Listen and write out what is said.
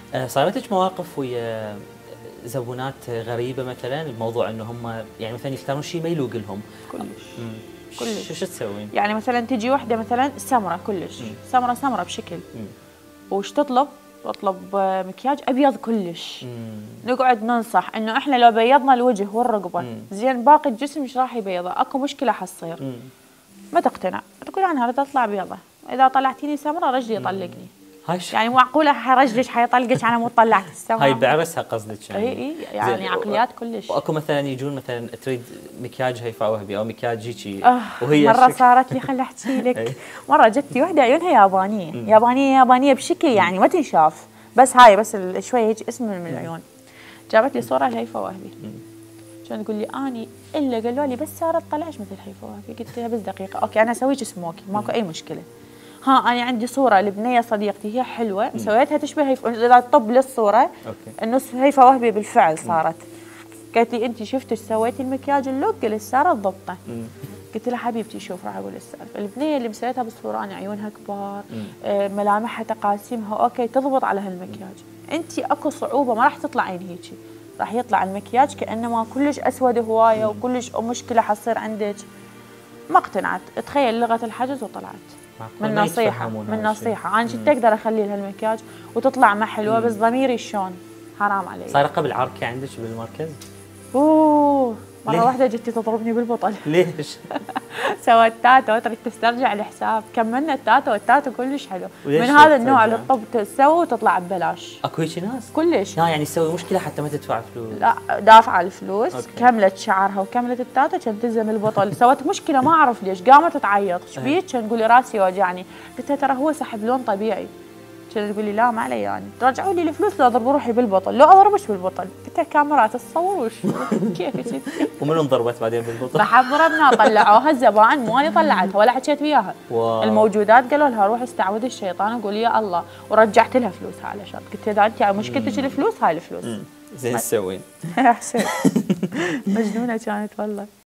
صارت لك مواقف ويا زبونات غريبه مثلا بموضوع انه هم يعني مثلا يختارون شيء ما يلوق لهم؟ كلش. شو تسوين؟ يعني مثلا تجي وحده مثلا سمره كلش، سمره بشكل، وش تطلب؟ تطلب مكياج ابيض كلش. نقعد ننصح انه احنا لو بيضنا الوجه والرقبه زين باقي الجسم مش راح يبيضه، اكو مشكله حتصير. ما تقتنع، تقول انا اريد اطلع بيضه، اذا طلعتيني سمره رجلي يطلقني. يعني معقوله رجلك حيطلقك على مود طلعت السمره؟ هاي بعرسها قصدك يعني؟ اي يعني عقليات كلش. واكو مثلا يجون مثلا تريد مكياج هيفاء وهبي او مكياج هيجي وهي مره صارت لي، خل احكي لك. مره جتني وحده عيونها يابانيه يابانيه بشكل يعني ما تنشاف، بس هاي بس شوي هيك اسم من العيون. جابت لي صوره لهيفاء وهبي، كان تقول لي اني الا قالوا لي بس ساره طلعش مثل هيفاء وهبي. قلت لها بس دقيقه، اوكي انا اسويك سموكي ماكو اي مشكله. ها انا عندي صوره لبنيه صديقتي هي حلوه سويتها تشبه اذا طب للصوره انه هيفاء وهبي بالفعل صارت. قالت لي انت شفتي سويتي المكياج اللوك؟ قلت ساره ضبطه. قلت لها حبيبتي شوف راح اقول السالفه، البنيه اللي مسويتها بالصوره انا عيونها كبار، ملامحها تقاسيمها اوكي تضبط على هالمكياج. انت اكو صعوبه ما راح تطلع عين هيجي، راح يطلع المكياج كانما كلش اسود هوايه وكلش مشكله حتصير عندك. ما اقتنعت، تخيل لغه الحجز وطلعت. من نصيحه انا كنت اقدر اخلي لها المكياج وتطلع ما حلوه، بس ضميري شلون؟ حرام علي. صار قبل عركه عندك بالمركز؟ مره واحده جتي تضربني بالبطل. ليش؟ سوت تاتو تريد تسترجع الحساب، كملنا التاتو كلش حلو. من هذا النوع اللي الطب تسوي وتطلع ببلاش. اكو هيك ناس؟ كلش. يعني تسوي مشكله حتى ما تدفع فلوس؟ لا دافعه الفلوس. كملت شعرها وكملت التاتو، كان تلزم البطل. سوت مشكله ما اعرف ليش، قامت تعيط. ايش بيك؟ كان تقول لي راسي وجعني. قلت لها ترى هو سحب لون طبيعي. كانت تقول لي لا ما علي يعني، رجعوا لي الفلوس لا اضرب روحي بالبطل. لو اضربش بالبطل؟ قلت لها كاميرات تصور وش كيف ومنو انضربت بعدين بالبطل؟ راح ضربنا طلعوها الزبائن، مو انا طلعتها ولا حكيت وياها. الموجودات قالوا لها روحي استعوذي الشيطان وقولي يا الله، ورجعت لها فلوسها على شرط. قلت لها اذا انت مشكلتك الفلوس هاي الفلوس. زين تسوين؟ احسن. مجنونه كانت والله.